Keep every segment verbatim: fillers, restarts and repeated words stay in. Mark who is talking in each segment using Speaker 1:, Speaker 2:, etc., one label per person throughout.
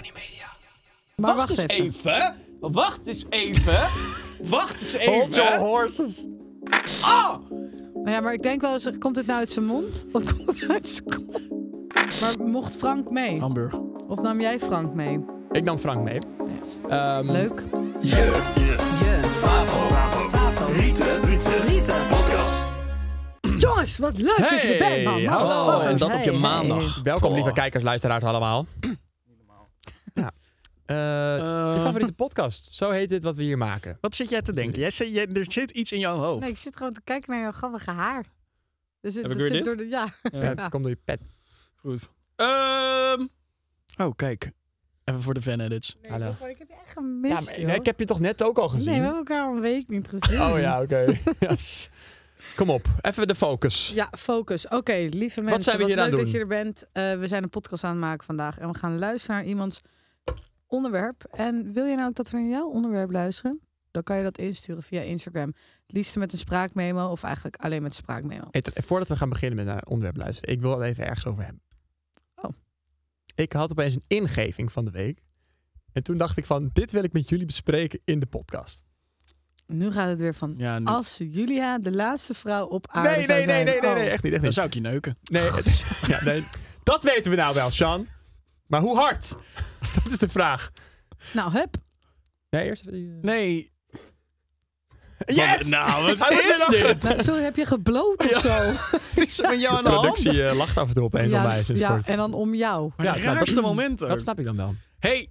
Speaker 1: Tony Media.
Speaker 2: Maar
Speaker 1: wacht,
Speaker 2: wacht
Speaker 1: eens
Speaker 2: even.
Speaker 1: even. Wacht eens even. Wacht eens even.
Speaker 3: Hold your horses.
Speaker 1: Ah!
Speaker 2: Nou ja, maar ik denk wel eens, komt het nou uit zijn mond? Of komt het uit zijn kont? Maar mocht Frank mee?
Speaker 3: Hamburg.
Speaker 2: Of nam jij Frank mee?
Speaker 4: Ik nam Frank mee. Um,
Speaker 2: Leuk.
Speaker 1: Je, je, Favo, Favoriete, Rieten, podcast.
Speaker 2: Jongens, wat leuk dat je er bent, man.
Speaker 4: hallo.
Speaker 2: Motherfuckers.
Speaker 3: En dat op je
Speaker 2: Hey,
Speaker 3: maandag.
Speaker 2: hey.
Speaker 4: Welkom,
Speaker 3: Oh.
Speaker 4: lieve kijkers, luisteraars allemaal. Ja. Uh, je
Speaker 3: Uh,
Speaker 4: favoriete podcast. Zo heet het wat we hier maken.
Speaker 3: Wat zit jij te denken? Jij, zit- jij, er zit iets in jouw hoofd.
Speaker 2: Nee, ik zit gewoon te kijken naar jouw grappige haar. Dus het,
Speaker 3: Heb ik
Speaker 2: dat
Speaker 3: weer
Speaker 2: zit
Speaker 3: dit?
Speaker 2: door de, ja.
Speaker 4: Ja, het komt door je pet.
Speaker 3: Goed. Ehm oh, kijk. Even voor de fan-edits.
Speaker 2: Nee,
Speaker 4: Hallo.
Speaker 2: ik heb je echt gemist,
Speaker 4: Ja, maar,
Speaker 2: joh.
Speaker 4: ik heb je toch net ook al gezien?
Speaker 2: Nee, we hebben elkaar al een week niet gezien.
Speaker 4: Oh ja, oké. Yes. Kom op, even de focus.
Speaker 2: Ja, focus. Oké, lieve mensen.
Speaker 4: zijn we hier
Speaker 2: wat
Speaker 4: aan
Speaker 2: leuk
Speaker 4: het
Speaker 2: dat
Speaker 4: doen?
Speaker 2: je er bent. Uh, we zijn een podcast aan het maken vandaag. En we gaan luisteren naar iemands onderwerp. En wil je nou ook dat we naar jouw onderwerp luisteren? Dan kan je dat insturen via Instagram. Liefst met een spraakmemo of eigenlijk alleen met een spraakmemo.
Speaker 4: Hey, t- voordat we gaan beginnen met naar onderwerp luisteren. Ik wil het even ergens over hebben.
Speaker 2: Oh.
Speaker 4: Ik had opeens een ingeving van de week. En toen dacht ik van, dit wil ik met jullie bespreken in de podcast.
Speaker 2: Nu gaat het weer van...
Speaker 3: Ja, nu,
Speaker 2: Als Julia de laatste vrouw op aarde
Speaker 4: Nee,
Speaker 2: zou
Speaker 4: nee, nee,
Speaker 2: zijn.
Speaker 4: nee, nee,
Speaker 2: Oh.
Speaker 4: nee, echt niet, echt
Speaker 3: dan
Speaker 4: niet.
Speaker 3: zou ik je neuken.
Speaker 4: Nee, het is, ja, nee, dat weten we nou wel, Sean. Maar hoe hard? Dat is de vraag.
Speaker 2: Nou, hup.
Speaker 4: Nee, eerst even die, uh...
Speaker 3: Nee.
Speaker 4: Yes!
Speaker 3: Nou, wat
Speaker 4: Hij was
Speaker 3: is
Speaker 4: weer
Speaker 3: dit?
Speaker 2: Nou, sorry, heb je gebloot of zo?
Speaker 3: Wat is er met jou aan
Speaker 4: De
Speaker 3: de hand?
Speaker 4: productie uh, lacht af en toe opeens
Speaker 2: ja,
Speaker 4: al bij sinds
Speaker 2: ja,
Speaker 4: kort.
Speaker 2: en dan om jou.
Speaker 3: Maar de
Speaker 4: Ja, nou,
Speaker 3: raarste
Speaker 4: dat-
Speaker 3: momenten.
Speaker 4: Dat snap ik dan wel.
Speaker 3: Hey,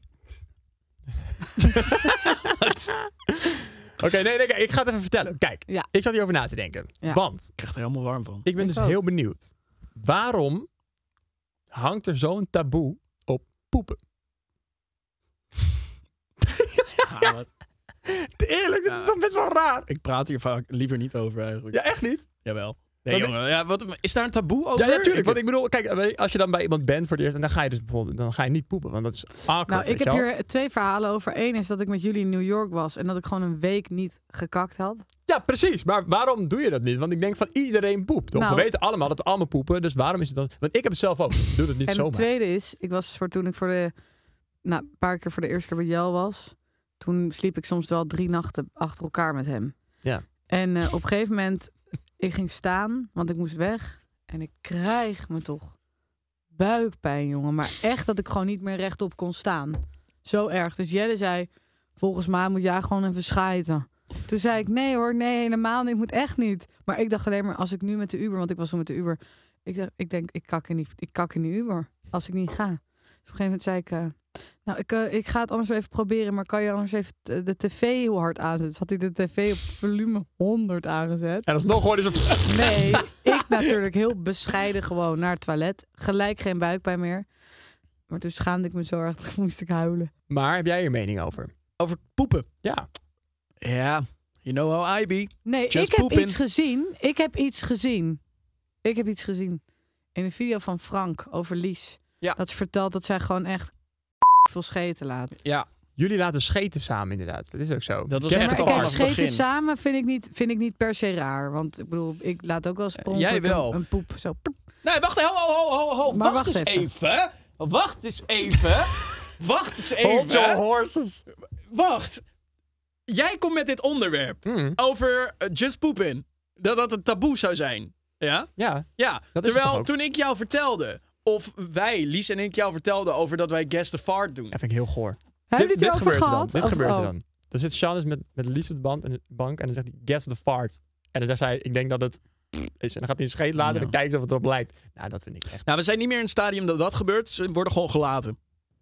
Speaker 4: Oké, nee, nee, kijk, ik ga het even vertellen. Kijk,
Speaker 2: Ja.
Speaker 4: ik zat hierover na te denken.
Speaker 2: Ja.
Speaker 4: Want
Speaker 3: ik krijg er helemaal warm van.
Speaker 4: ik ben
Speaker 2: Ik
Speaker 4: dus
Speaker 2: ook.
Speaker 4: heel benieuwd. Waarom hangt er zo'n taboe op poepen?
Speaker 3: Ja, wat-
Speaker 4: Eerlijk, dat is
Speaker 3: Ja.
Speaker 4: toch best wel raar?
Speaker 3: Ik praat hier vaak liever niet over eigenlijk.
Speaker 4: Ja, echt niet?
Speaker 3: Jawel. Nee,
Speaker 4: Wat-
Speaker 3: jongen. Ja, wat, is daar een taboe over?
Speaker 4: Ja, natuurlijk. Want ik bedoel, kijk, als je dan bij iemand bent voor het eerst, en dan ga je dus bijvoorbeeld, dan ga je niet poepen, want dat is awkward.
Speaker 2: Nou, ik
Speaker 4: weet
Speaker 2: heb
Speaker 4: je wel?
Speaker 2: hier twee verhalen over. Eén is dat ik met jullie in New York was en dat ik gewoon een week niet gekakt had.
Speaker 4: Ja, precies. Maar waarom doe je dat niet? Want ik denk van iedereen poept. Toch?
Speaker 2: Nou-
Speaker 4: We weten allemaal dat we allemaal poepen. Dus waarom is het dan... Want ik heb het zelf ook. Ik doe het niet
Speaker 2: En
Speaker 4: zomaar.
Speaker 2: het tweede is, ik was voor toen ik voor de, nou, een paar keer voor de eerste keer bij Jel was. Toen sliep ik soms wel drie nachten achter elkaar met hem.
Speaker 4: Ja.
Speaker 2: En uh, op een gegeven moment, ik ging staan, want ik moest weg. En ik krijg me toch buikpijn, jongen. Maar echt dat ik gewoon niet meer rechtop kon staan. Zo erg. Dus Jelle zei, volgens mij moet jij gewoon even schijten. Toen zei ik, nee hoor, nee, helemaal niet. Ik moet echt niet. Maar ik dacht alleen maar, als ik nu met de Uber, want ik was zo met de Uber. Ik, dacht, ik denk, ik kak in die, ik kak in die Uber. Als ik niet ga. Dus op een gegeven moment zei ik, uh, nou, ik, uh, ik ga het anders even proberen. Maar kan je anders even t- de tv heel hard aanzetten? Dus had hij de tv op volume honderd aangezet.
Speaker 4: En alsnog hoorde ze...
Speaker 2: Nee, ik natuurlijk heel bescheiden gewoon naar het toilet. Gelijk geen buikpijn meer. Maar toen schaamde ik me zo erg, toen moest ik huilen.
Speaker 4: Maar heb jij hier mening over?
Speaker 3: Over poepen.
Speaker 4: Ja.
Speaker 3: Ja, you know how I be.
Speaker 2: Nee,
Speaker 3: Just
Speaker 2: ik heb
Speaker 3: poepin'.
Speaker 2: iets gezien. Ik heb iets gezien. Ik heb iets gezien. In een video van Frank over Lies.
Speaker 3: Ja.
Speaker 2: Dat ze vertelt dat zij gewoon echt veel scheten laat.
Speaker 3: Ja,
Speaker 4: Jullie laten scheten samen inderdaad. Dat is ook zo.
Speaker 3: Dat was
Speaker 4: Guess
Speaker 3: echt
Speaker 4: the
Speaker 2: Maar
Speaker 3: al
Speaker 2: kijk,
Speaker 4: fart.
Speaker 3: vanaf het
Speaker 2: scheten
Speaker 3: begin.
Speaker 2: samen vind ik, niet, vind ik niet per se raar. Want ik bedoel, ik laat ook wel spronkelijk
Speaker 3: jij wel.
Speaker 2: Een, een poep zo. poep.
Speaker 1: Nee, wacht, ho, ho, ho, ho, ho.
Speaker 2: Maar
Speaker 1: Wacht,
Speaker 2: wacht
Speaker 1: eens
Speaker 2: even.
Speaker 1: even. Wacht eens even. Wacht eens
Speaker 4: Hold your
Speaker 1: even.
Speaker 4: horses.
Speaker 3: Wacht. Jij komt met dit onderwerp
Speaker 4: Mm.
Speaker 3: over uh, just poepin. Dat dat een taboe zou zijn. Ja?
Speaker 4: Ja.
Speaker 3: Ja.
Speaker 4: Dat is het
Speaker 3: Terwijl
Speaker 4: toch ook?
Speaker 3: toen ik jou vertelde, of wij, Lies en ik jou vertelden over dat wij Guess the Fart doen.
Speaker 4: Dat vind ik heel goor.
Speaker 2: Hebben
Speaker 4: dit
Speaker 2: jullie het erover
Speaker 4: gebeurt er dan.
Speaker 2: gehad?
Speaker 4: Dit
Speaker 2: Of-
Speaker 4: gebeurt er
Speaker 2: oh.
Speaker 4: dan. Dan zit Sean dus met, met Lies op de bank en, de bank en dan zegt hij, guess the fart. En dan zegt hij, ik denk dat het is. En dan gaat hij een scheet laten en dan
Speaker 3: Ja.
Speaker 4: kijkt of het erop lijkt. Nou, dat vind ik echt...
Speaker 3: Nou, we zijn niet meer in het stadium dat dat gebeurt. Ze worden gewoon gelaten.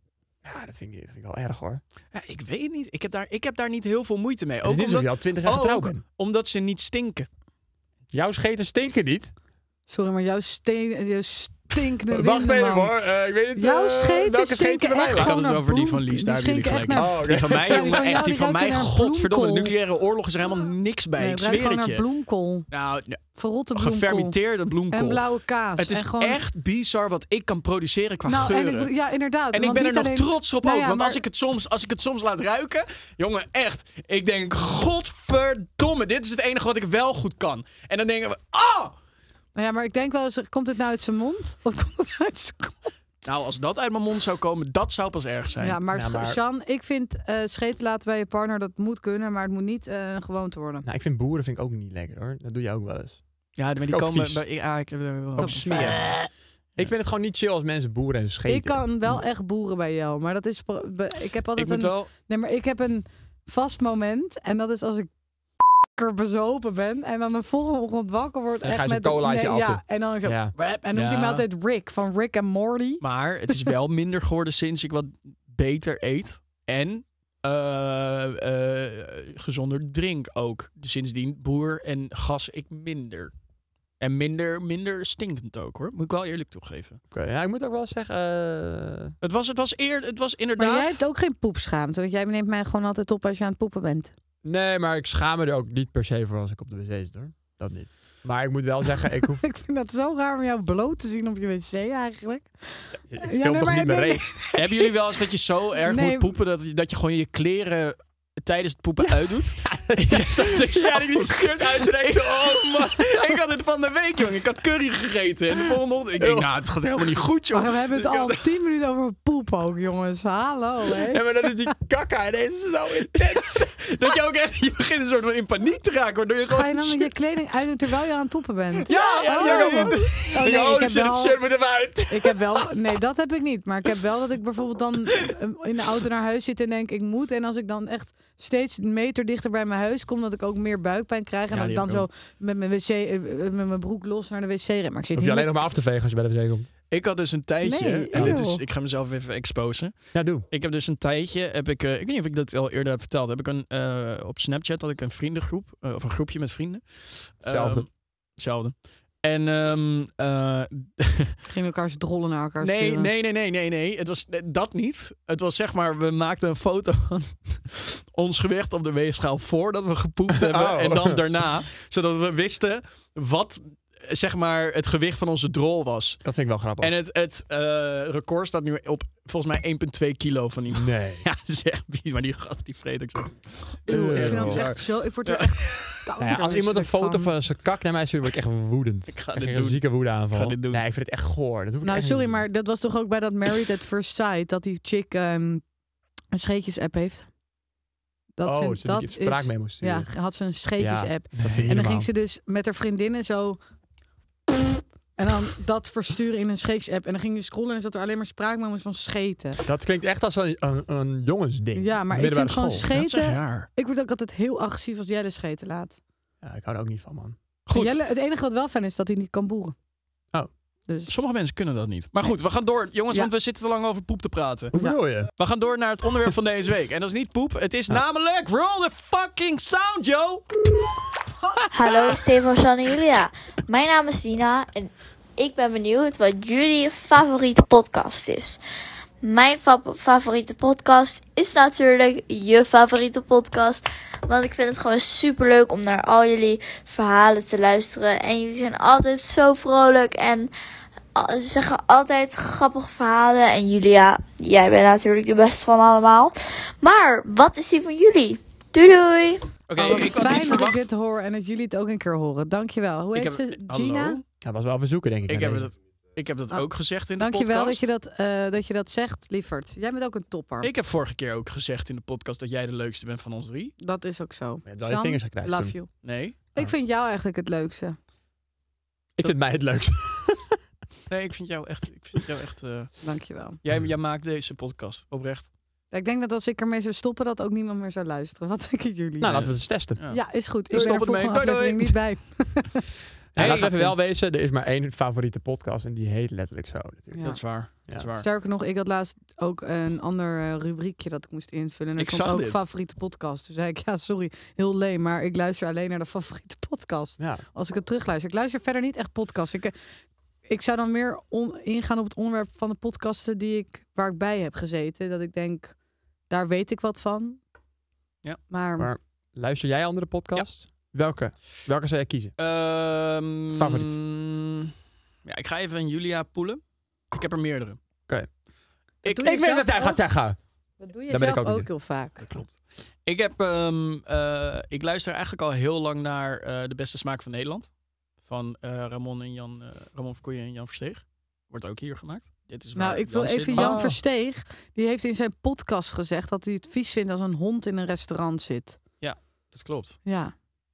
Speaker 4: Ja, dat vind ik, dat vind ik wel erg hoor.
Speaker 3: Ja, ik weet niet. Ik heb, daar, ik heb daar niet heel veel moeite mee.
Speaker 4: Het is niet alsof je al twintig jaar
Speaker 3: ook
Speaker 4: getrouwd bent.
Speaker 3: omdat ze niet stinken.
Speaker 4: Jouw scheten stinken niet.
Speaker 2: Sorry, maar jouw, steen, jouw stinkende
Speaker 4: Wacht even
Speaker 2: windenman.
Speaker 4: hoor. Uh, ik weet niet
Speaker 2: Jouw
Speaker 4: uh,
Speaker 2: scheten
Speaker 4: welke scheten
Speaker 2: stinken
Speaker 4: bij mij
Speaker 2: echt
Speaker 4: lag.
Speaker 3: Ik had
Speaker 2: gewoon
Speaker 3: het
Speaker 2: naar
Speaker 3: over die
Speaker 2: bloem-
Speaker 3: van Lies,
Speaker 2: die
Speaker 3: daar hebben jullie
Speaker 2: stinken
Speaker 3: gelijk.
Speaker 2: echt naar-
Speaker 4: Oh, oké.
Speaker 3: Die van mij,
Speaker 2: Ja, die
Speaker 3: jongen,
Speaker 2: van jou,
Speaker 3: echt. Die
Speaker 2: die
Speaker 3: van mij,
Speaker 2: ruiken naar
Speaker 3: godverdomme, de
Speaker 2: bloemkool.
Speaker 3: nucleaire oorlog is er helemaal niks bij.
Speaker 2: Nee,
Speaker 3: Ik
Speaker 2: het ruikt
Speaker 3: zweer
Speaker 2: gewoon
Speaker 3: het
Speaker 2: naar
Speaker 3: je.
Speaker 2: bloemkool.
Speaker 3: Nou, ja,
Speaker 2: Verrotte bloemkool.
Speaker 3: gefermenteerde bloemkool.
Speaker 2: En blauwe kaas.
Speaker 3: Het is
Speaker 2: en gewoon...
Speaker 3: echt bizar wat ik kan produceren qua
Speaker 2: nou, en
Speaker 3: geuren.
Speaker 2: ik, ja, inderdaad.
Speaker 3: En ik
Speaker 2: want
Speaker 3: ben er
Speaker 2: niet
Speaker 3: nog
Speaker 2: alleen-
Speaker 3: trots op
Speaker 2: Nou
Speaker 3: ook.
Speaker 2: ja,
Speaker 3: want
Speaker 2: maar-
Speaker 3: als, ik het soms, als ik het soms laat ruiken... Jongen, echt. Ik denk, godverdomme. Dit is het enige wat ik wel goed kan. En dan denken we... Ah!
Speaker 2: Nou ja, maar ik denk wel eens, komt het nou uit zijn mond? Of komt het uit zijn kont?
Speaker 3: Nou, als dat uit mijn mond zou komen, dat zou pas erg zijn.
Speaker 2: Ja, maar,
Speaker 4: Ja,
Speaker 2: Scha-
Speaker 4: maar-
Speaker 2: Sjan, ik vind uh, scheten laten bij je partner, dat moet kunnen, maar het moet niet uh, een gewoonte worden.
Speaker 4: Nou, ik vind boeren vind ik ook niet lekker hoor. Dat doe je ook wel eens.
Speaker 3: Ja, maar die
Speaker 4: ook
Speaker 3: komen...
Speaker 4: vies.
Speaker 3: Bij, ja, ik heb er wel
Speaker 2: Ook
Speaker 4: smerig. Ik vind het gewoon niet chill als mensen boeren en scheten.
Speaker 2: Ik kan wel echt boeren bij jou, maar dat is... pro- be- Ik heb
Speaker 3: Ik
Speaker 2: altijd
Speaker 3: moet
Speaker 2: een...
Speaker 3: wel...
Speaker 2: Nee, maar ik heb een vast moment en dat is als ik er bezopen ben en dan de volgende ochtend wakker wordt
Speaker 4: Dan
Speaker 2: echt
Speaker 4: ga je zo'n
Speaker 2: met...
Speaker 4: colaatje
Speaker 2: nee, ja,
Speaker 4: atten.
Speaker 2: en dan zo...
Speaker 4: Ja.
Speaker 2: Rap, en noemt hij me
Speaker 3: Ja.
Speaker 2: altijd Rick, van Rick en Morty.
Speaker 3: Maar het is wel minder geworden sinds ik wat beter eet. En uh, uh, gezonder drink ook. Dus sindsdien boer en gas ik minder. En minder, minder stinkend ook hoor. Moet ik wel eerlijk toegeven.
Speaker 4: Oké, ja, ik moet ook wel zeggen... eh,
Speaker 3: Het was, het was, eer, het was inderdaad...
Speaker 2: Maar jij hebt ook geen poepschaamte, want jij neemt mij gewoon altijd op als je aan het poepen bent.
Speaker 4: Nee, maar ik schaam me er ook niet per se voor als ik op de wc zit hoor. Dat niet. Maar ik moet wel zeggen, ik hoef...
Speaker 2: Ik vind dat zo raar om jou bloot te zien op je wc eigenlijk.
Speaker 4: Ik
Speaker 2: Ja,
Speaker 4: film
Speaker 2: nee,
Speaker 4: toch
Speaker 2: maar
Speaker 4: niet mijn
Speaker 2: nee,
Speaker 4: reet?
Speaker 3: Hebben jullie wel eens dat je zo erg
Speaker 2: Nee.
Speaker 3: moet poepen dat, je- dat je gewoon je kleren tijdens het poepen uitdoet? Ik heb dat dus
Speaker 4: Ja, die
Speaker 3: ook.
Speaker 4: shirt uittrekt.
Speaker 3: Oh man, ik had het van de week, jongen. Ik had curry gegeten en de volgende ochtend... Ik denk, nou, het gaat helemaal niet goed, joh.
Speaker 2: Maar we hebben het al tien minuten over poep ook, jongens. Hallo, hè?
Speaker 4: Ja, maar dat is die kakka ineens zo intens.
Speaker 3: Dat je ook echt, je begint een soort van in paniek te raken, waardoor je gewoon...
Speaker 2: Ga je dan met je kleding uitdoen terwijl je aan het poepen bent?
Speaker 3: Ja, ja,
Speaker 2: Oh.
Speaker 3: ja, ja.
Speaker 2: Oh, nee,
Speaker 4: Ik oh,
Speaker 2: ik heb
Speaker 4: shit, het
Speaker 2: wel...
Speaker 4: shirt moet even uit.
Speaker 2: Ik heb wel, nee, dat heb ik niet. Maar ik heb wel dat ik bijvoorbeeld dan eh, in de auto naar huis zit en denk ik moet. En als ik dan echt steeds een meter dichter bij mijn huis kom, dat ik ook meer buikpijn krijg. En
Speaker 3: Ja,
Speaker 2: dat ik
Speaker 3: die
Speaker 2: dan
Speaker 3: heb
Speaker 2: zo met mijn wc, eh, met mijn broek los naar de wc ren. Maar ik zit
Speaker 4: Hoef je
Speaker 2: niet
Speaker 4: alleen nog maar af te vegen als je bij de wc komt.
Speaker 3: Ik had dus een tijdje,
Speaker 2: Nee,
Speaker 3: en dit is,
Speaker 2: eeuw.
Speaker 3: ik ga mezelf even exposen.
Speaker 4: Ja, doe.
Speaker 3: Ik heb dus een tijdje, heb ik, uh, ik weet niet of ik dat al eerder heb verteld, heb ik een, uh, op Snapchat had ik een vriendengroep, uh, of een groepje met vrienden.
Speaker 4: Hetzelfde.
Speaker 3: Um, hetzelfde. En um, uh,
Speaker 2: Gingen elkaars drollen naar elkaar
Speaker 3: nee,
Speaker 2: sturen.
Speaker 3: nee, nee, nee, nee, nee. Het was dat niet. Het was zeg maar, we maakten een foto van ons gewicht op de weegschaal voordat we gepoept hebben.
Speaker 4: Oh.
Speaker 3: En dan daarna. Zodat we wisten wat zeg maar het gewicht van onze drol was.
Speaker 4: Dat vind ik wel grappig.
Speaker 3: En het, het uh, record staat nu op volgens mij één komma twee kilo van iemand.
Speaker 4: Nee.
Speaker 3: Ja, dat is echt bies, maar die gast die vreet ik zo.
Speaker 2: Eeuw, ik vind
Speaker 4: Eeuw.
Speaker 2: dat echt zo... Ik word er echt koud
Speaker 4: Nou ja, als iemand een foto
Speaker 2: van...
Speaker 4: van zijn kak naar mij stuurt, word ik echt woedend.
Speaker 3: Ik ga
Speaker 4: Ik
Speaker 3: dit
Speaker 4: krijg een
Speaker 3: doen.
Speaker 4: zieke woede aanval.
Speaker 3: Ik ga dit doen.
Speaker 4: Nee, ik vind het echt goor. Dat hoef ik
Speaker 2: Nou,
Speaker 4: echt
Speaker 2: sorry,
Speaker 4: niet te
Speaker 2: maar dat was toch ook bij dat Married at First Sight, dat die chick um, een scheetjes-app heeft? Dat
Speaker 4: doen. Oh,
Speaker 2: vind,
Speaker 4: ze
Speaker 2: dat
Speaker 4: die
Speaker 2: is,
Speaker 4: spraakmemo sturen.
Speaker 2: ja, had ze een scheetjes-app.
Speaker 4: Dat vind ik niet
Speaker 2: En dan
Speaker 4: normaal.
Speaker 2: ging ze dus met haar vriendinnen zo... En dan dat versturen in een scheetjes-app. En dan ging je scrollen en zat er alleen maar spraakmemo's van scheten.
Speaker 4: Dat klinkt echt als een, een, een jongensding.
Speaker 2: Ja, maar ik
Speaker 4: Middelbare
Speaker 2: vind gewoon
Speaker 4: school.
Speaker 3: Dat is echt
Speaker 2: scheten...
Speaker 3: raar.
Speaker 2: Ik word ook altijd heel agressief als Jelle scheten laat.
Speaker 4: Ja, ik hou er ook niet van, man.
Speaker 3: Goed.
Speaker 2: Jelle, het enige wat wel fijn is, dat hij niet kan boeren.
Speaker 4: Oh.
Speaker 2: Dus
Speaker 3: Sommige mensen kunnen dat niet. Maar goed, we gaan door. Jongens,
Speaker 2: Ja.
Speaker 3: want we zitten te lang over poep te praten.
Speaker 4: Hoe bedoel je?
Speaker 3: We gaan door naar het onderwerp van deze week. En dat is niet poep. Het is
Speaker 4: Ja.
Speaker 3: namelijk roll the fucking sound, yo!
Speaker 5: Hallo Stefan, San en Julia. Mijn naam is Dina en ik ben benieuwd wat jullie favoriete podcast is. Mijn fa- favoriete podcast is natuurlijk je favoriete podcast. Want ik vind het gewoon super leuk om naar al jullie verhalen te luisteren. En jullie zijn altijd zo vrolijk en uh, ze zeggen altijd grappige verhalen. En Julia, jij bent natuurlijk de beste van allemaal. Maar wat is die van jullie? Doei doei!
Speaker 3: Oké,
Speaker 2: oh, wat
Speaker 3: ik had niet
Speaker 2: fijn dat ik
Speaker 3: verwacht...
Speaker 2: dit hoor en dat jullie het ook een keer horen. Dankjewel. Hoe
Speaker 3: Ik
Speaker 2: heet
Speaker 3: heb-
Speaker 2: ze?
Speaker 3: Hallo?
Speaker 2: Gina?
Speaker 4: Dat was wel verzoeken, denk ik.
Speaker 3: Ik
Speaker 4: naar
Speaker 3: heb
Speaker 4: deze.
Speaker 3: dat, ik heb dat
Speaker 2: Oh.
Speaker 3: ook gezegd in de
Speaker 2: Dankjewel dat
Speaker 3: podcast.
Speaker 2: je dat, uh, dat je dat zegt, lieverd. Jij bent ook een topper.
Speaker 3: Ik heb vorige keer ook gezegd in de podcast dat jij de leukste bent van ons drie.
Speaker 2: Dat is ook zo.
Speaker 4: Je hebt wel je
Speaker 2: Sjan,
Speaker 4: vingers gekruist
Speaker 2: love
Speaker 4: toen.
Speaker 2: you.
Speaker 3: Nee.
Speaker 2: Ik vind jou eigenlijk het leukste.
Speaker 4: Ik vind mij het leukste.
Speaker 3: Nee, ik vind jou echt... Ik vind jou echt uh...
Speaker 2: Dankjewel.
Speaker 3: jij, jij maakt deze podcast, oprecht.
Speaker 2: Ik denk dat als ik ermee zou stoppen, dat ook niemand meer zou luisteren. Wat denken jullie?
Speaker 4: Nou, laten we het eens testen.
Speaker 3: Ja.
Speaker 2: Ja, is goed. Ik
Speaker 3: Dus
Speaker 2: ben er
Speaker 3: stop ermee.
Speaker 2: volgende
Speaker 3: Doei, doei.
Speaker 2: aflevering niet bij.
Speaker 4: Ja,
Speaker 3: Hey,
Speaker 4: laten we even
Speaker 3: ik-
Speaker 4: wel wezen, er is maar één favoriete podcast en die heet letterlijk zo natuurlijk.
Speaker 2: Ja.
Speaker 3: Dat is waar.
Speaker 4: Ja.
Speaker 3: Dat is waar.
Speaker 2: Sterker nog, ik had laatst ook een ander uh, rubriekje dat ik moest invullen. En er
Speaker 3: Ik
Speaker 2: stond
Speaker 3: zag
Speaker 2: ook
Speaker 3: dit.
Speaker 2: favoriete podcast. Toen zei ik, ja, sorry, heel leem, maar ik luister alleen naar de favoriete podcast.
Speaker 4: Ja.
Speaker 2: Als ik het terugluister. Ik luister verder niet echt podcasts. Ik, uh, ik zou dan meer on- ingaan op het onderwerp van de podcasten die ik, waar ik bij heb gezeten. Dat ik denk, daar weet ik wat van.
Speaker 3: Ja.
Speaker 2: Maar,
Speaker 4: Maar luister jij andere podcasts? Welke? Welke zou jij kiezen?
Speaker 3: Ehm,
Speaker 4: Favoriet.
Speaker 3: Ja, ik ga even een Julia poelen. Ik heb er meerdere.
Speaker 4: Oké.
Speaker 3: Ik,
Speaker 2: doe je
Speaker 4: Ik weet
Speaker 2: zelf
Speaker 4: het tegen
Speaker 2: ook?
Speaker 4: tegen.
Speaker 2: dat doe je
Speaker 4: Daar ben ik
Speaker 2: zelf
Speaker 4: ook
Speaker 2: ook,
Speaker 4: niet in.
Speaker 2: heel vaak.
Speaker 3: Klopt. Ik heb, ehm, uh, ik luister eigenlijk al heel lang naar uh, De Beste Smaak van Nederland. Van uh, Ramon en Jan, uh, Ramon Verkooyen en Jan Versteeg. Wordt ook hier gemaakt. dit is waar
Speaker 2: Nou, ik wil
Speaker 3: Jan
Speaker 2: even
Speaker 3: zit.
Speaker 2: Jan
Speaker 4: Oh.
Speaker 2: Versteeg. Die heeft in zijn podcast gezegd dat hij het vies vindt als een hond in een restaurant zit.
Speaker 3: Dat klopt.
Speaker 2: Ja.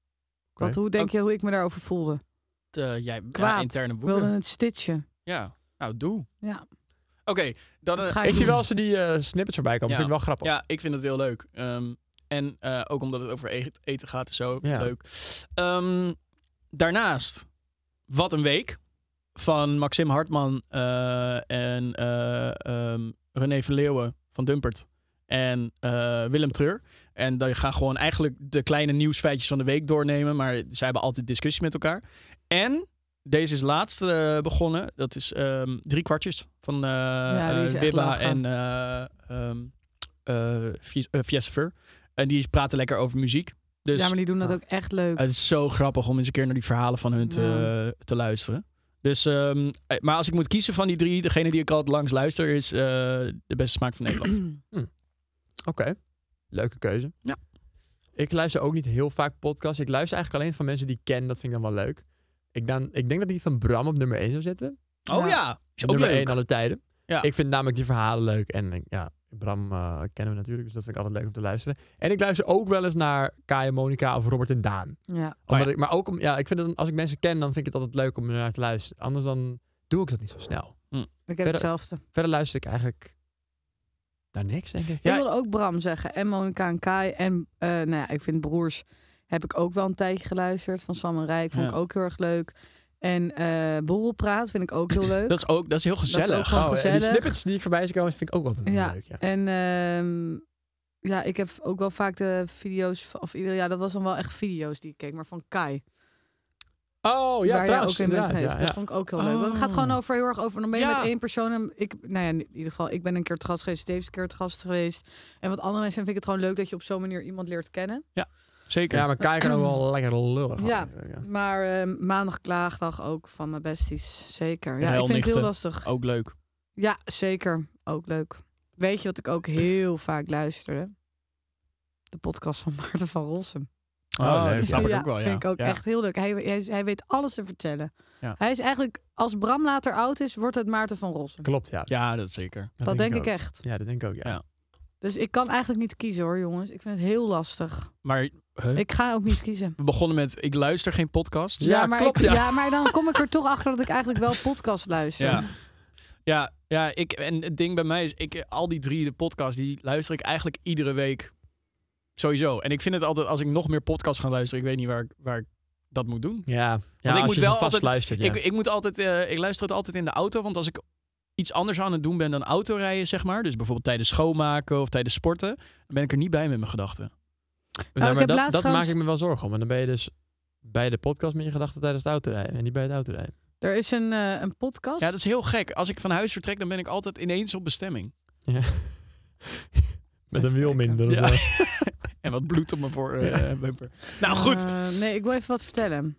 Speaker 2: Wat, hoe denk je hoe ik me daarover voelde?
Speaker 3: Uh, jij
Speaker 2: Kwaad.
Speaker 3: ja, interne
Speaker 2: Ik
Speaker 3: boeken.
Speaker 2: wilde het stitchen.
Speaker 3: Ja, nou doe.
Speaker 2: Ja.
Speaker 3: Oké, okay, dan
Speaker 2: Dat
Speaker 3: uh,
Speaker 2: ga
Speaker 4: Ik
Speaker 2: ik
Speaker 4: zie
Speaker 2: doen.
Speaker 4: wel als ze die uh, snippets voorbij komen.
Speaker 3: Ja.
Speaker 4: Vind ik wel grappig.
Speaker 3: Ja, ik vind het heel leuk. Um, en uh, ook omdat het over e- eten gaat en zo.
Speaker 4: Ja.
Speaker 3: Leuk. Um, daarnaast, wat een week. Van Maxim Hartman uh, en uh, um, René Verleeuwen van Dumpert. En uh, Willem Treur. En die gaan gewoon eigenlijk de kleine nieuwsfeitjes van de week doornemen. Maar zij hebben altijd discussie met elkaar. En deze is laatst uh, begonnen. Dat is um, drie kwartjes van uh,
Speaker 2: Ja, die is
Speaker 3: uh,
Speaker 2: echt
Speaker 3: Wibba
Speaker 2: lachen.
Speaker 3: en uh, um, uh, Fies- uh, Fiessever. En die praten lekker over muziek. Dus
Speaker 2: ja, maar die doen dat ook echt leuk.
Speaker 3: het is zo grappig om eens een keer naar die verhalen van hun te, te luisteren. Dus, um, maar als ik moet kiezen van die drie, degene die ik altijd langs luister, is uh, de beste smaak van Nederland.
Speaker 4: Oké, okay. Leuke keuze.
Speaker 3: Ja.
Speaker 4: Ik luister ook niet heel vaak podcasts. Ik luister eigenlijk alleen van mensen die ik ken. Dat vind ik dan wel leuk. Ik, dan, ik denk dat die van Bram op nummer één zou zitten.
Speaker 3: Oh ja,
Speaker 2: Ja.
Speaker 3: is
Speaker 4: Op
Speaker 3: ook
Speaker 4: nummer
Speaker 3: leuk.
Speaker 4: één alle tijden.
Speaker 3: Ja.
Speaker 4: Ik vind namelijk die verhalen leuk. En ik- ja, Bram uh, kennen we natuurlijk. Dus dat vind ik altijd leuk om te luisteren. En ik luister ook wel eens naar Kaya Monica of Robert en Daan.
Speaker 2: Ja.
Speaker 4: Omdat
Speaker 3: Oh ja.
Speaker 4: ik, maar ook om, ja, ik vind het, als ik mensen ken, dan vind ik het altijd leuk om er naar te luisteren. Anders dan doe ik dat niet zo snel.
Speaker 2: Ik heb
Speaker 4: Verder-
Speaker 2: hetzelfde.
Speaker 4: Verder luister ik eigenlijk naar niks, denk ik.
Speaker 2: Ik wilde ook Bram zeggen. En Monica en Kai. En uh, nou ja, ik vind Broers heb ik ook wel een tijdje geluisterd. Van Sam en Rijk. Vond
Speaker 3: Ja.
Speaker 2: ik ook heel erg leuk. En uh, Borrelpraat vind ik ook heel leuk.
Speaker 3: Dat is ook dat is heel gezellig.
Speaker 2: Dat is ook gewoon
Speaker 4: Oh, en die
Speaker 2: gezellig.
Speaker 4: snippets die ik voorbij zie komen, vind ik ook altijd
Speaker 2: Ja.
Speaker 4: leuk. Ja.
Speaker 2: En ehm, ja, ik heb ook wel vaak de video's... van- Of ieder, ja, dat was dan wel echt video's die ik keek. Maar van Kai.
Speaker 4: Oh, ja,
Speaker 2: waar jij
Speaker 4: trouwens.
Speaker 2: ook in bent
Speaker 4: inderdaad,
Speaker 2: geweest.
Speaker 4: ja,
Speaker 2: Dat
Speaker 4: ja.
Speaker 2: vond ik ook heel leuk. Want het gaat gewoon over heel erg over. Dan ben je
Speaker 3: Ja.
Speaker 2: met één persoon. En ik, nou ja, in ieder geval, ik ben een keer te gast geweest. Steve is een keer te gast geweest. En wat andere mensen vind ik het gewoon leuk dat je op zo'n manier iemand leert kennen.
Speaker 3: Zeker.
Speaker 4: Ja, maar Kai kan ook wel lekker lullig.
Speaker 2: Ja.
Speaker 4: Ja.
Speaker 2: Maar eh, maandag klaagdag ook van mijn besties. Zeker. Ja, ik vind het
Speaker 3: Heilnichten.
Speaker 2: heel lastig.
Speaker 3: Ook leuk.
Speaker 2: Ja, zeker. Ook leuk. Weet je wat ik ook heel vaak luisterde? De podcast van Maarten van Rossum.
Speaker 3: Oh,
Speaker 4: leuk.
Speaker 3: dat snap ik
Speaker 2: ja,
Speaker 3: ook wel. Ja.
Speaker 2: vind ik ook
Speaker 3: Ja.
Speaker 2: echt heel leuk. Hij, hij, hij weet alles te vertellen.
Speaker 3: Ja.
Speaker 2: Hij is eigenlijk, als Bram later oud is, wordt het Maarten van Rossum.
Speaker 4: Klopt, ja.
Speaker 3: Ja, dat zeker.
Speaker 2: Dat, denk ik
Speaker 4: ook.
Speaker 2: echt.
Speaker 4: Ja, dat denk ik ook, ja.
Speaker 3: Ja.
Speaker 2: Dus ik kan eigenlijk niet kiezen hoor, jongens. Ik vind het heel lastig.
Speaker 3: Maar huh?
Speaker 2: Ik ga ook niet kiezen.
Speaker 3: we begonnen met ik luister geen podcast.
Speaker 4: Ja,
Speaker 2: maar
Speaker 4: klopt,
Speaker 2: ik,
Speaker 4: ja.
Speaker 2: ja, maar dan kom ik er toch achter dat ik eigenlijk wel podcast luister.
Speaker 3: Ja. Ja, ja, ik en het ding bij mij is, ik al die drie de podcasts die luister ik eigenlijk iedere week sowieso. En ik vind het altijd als ik nog meer podcasts ga luisteren, ik weet niet waar ik, waar ik dat moet doen.
Speaker 4: Ja, ja
Speaker 3: ik
Speaker 4: als
Speaker 3: moet
Speaker 4: je
Speaker 3: wel
Speaker 4: ze vast
Speaker 3: altijd-
Speaker 4: luistert, ja.
Speaker 3: Ik, ik moet altijd, uh, ik luister het altijd in de auto, want als ik iets anders aan het doen ben dan autorijden, zeg maar, dus bijvoorbeeld tijdens schoonmaken of tijdens sporten, dan ben ik er niet bij met mijn gedachten.
Speaker 4: Nee,
Speaker 2: Nou, ik
Speaker 4: maar
Speaker 2: heb
Speaker 4: dat
Speaker 2: laatst
Speaker 4: dat
Speaker 2: trouwens-
Speaker 4: maak ik me wel zorgen om. En dan ben je dus bij de podcast met je gedachten tijdens het autorijden. En niet bij het autorijden.
Speaker 2: Er is een, eh, een podcast.
Speaker 3: Ja, dat is heel gek. Als ik van huis vertrek, dan ben ik altijd ineens op bestemming.
Speaker 4: Ja. Met een wiel minder.
Speaker 3: Ja.
Speaker 4: of zo.
Speaker 3: En wat bloed op mijn voor uh, bumper. Nou goed.
Speaker 2: Eh, nee, ik wil even wat vertellen.